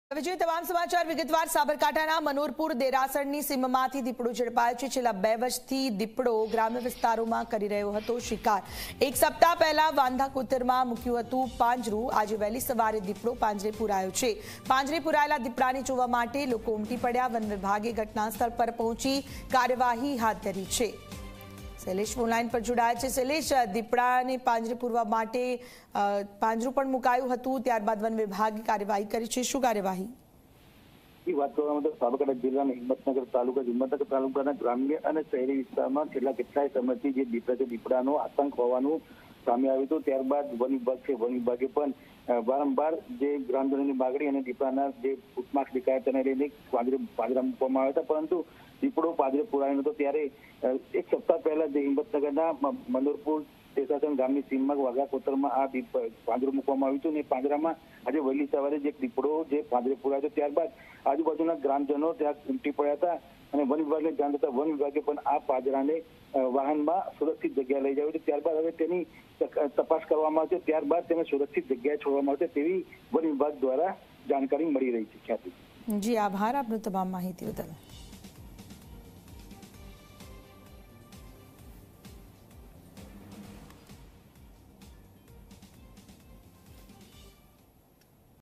હવે જોઈએ તમામ સમાચાર વિગતવાર। સાબરકાંઠાના મનોરપુર દેરાસરની સીમમાંથી દીપડો ઝડપાયો છે। છેલ્લા 2 વર્ષથી દીપડો ગ્રામ્ય વિસ્તારોમાં કરી રહ્યો હતો શિકાર। એક સપ્તાહ પહેલા વાંધાકોતરમાં મૂક્યું હતું પાંજરું। આજે વહેલી સવારે દીપડો પાંજરે પુરાયો છે। પાંજરે પુરાયેલા દીપડાને જોવા માટે લોકો ઉમટી પડ્યા। વન વિભાગે ઘટનાસ્થળ પર પહોંચી કાર્યવાહી હાથ ધરી છે। શૈલેષ ઓનલાઈન પર જોડાયા છે। શૈલેષ, દીપડાને પાંજરે પૂરવા માટે પાંજરું પણ મુકાયું હતું, ત્યારબાદ વન વિભાગે કાર્યવાહી કરી છે। શું કાર્યવાહી? વાત કરવામાં તો સાબરકાંઠા જિલ્લાના હિંમતનગર તાલુકાના ગ્રામ્ય અને શહેરી વિસ્તારમાં છેલ્લા કેટલાય સમયથી જે દીપડાનો આતંક હોવાનું સામે આવ્યું હતું। ત્યારબાદ વન વિભાગ છે, વન વિભાગે પણ વારંવાર જે ગ્રામજનોની માગણી અને દીપડાના જે ઉત્માસ દેખાયા તેને લઈને પાંજરા મૂકવામાં આવ્યા હતા, પરંતુ દીપડો પાંજરે પુરાયો હતો। ત્યારે એક સપ્તાહ પહેલા જે હિંમતનગરના મનોરપુર દેસાસન ગામની સીમમાં વાઘા કોતરમાં આ પાંજરું મૂકવામાં આવ્યું હતું અને પાંજરામાં આજે વહેલી સવારે જે દીપડો જે પાંજરે પુરાયો હતો, ત્યારબાદ આજુબાજુના ગ્રામજનો ત્યાં ઉમટી પડ્યા હતા અને વન વિભાગને જાણ થતા વન વિભાગે પણ આ પાંજરાને વાહનમાં સુરક્ષિત જગ્યાએ લઈ જવું છે। ત્યારબાદ હવે તેની તપાસ કરવામાં આવશે, ત્યારબાદ તેને સુરક્ષિત જગ્યાએ છોડવામાં આવશે તેવી વન વિભાગ દ્વારા જાણકારી મળી રહી છે। ખ્યાતિ જી, આભાર આપનો તમામ માહિતી બદલ।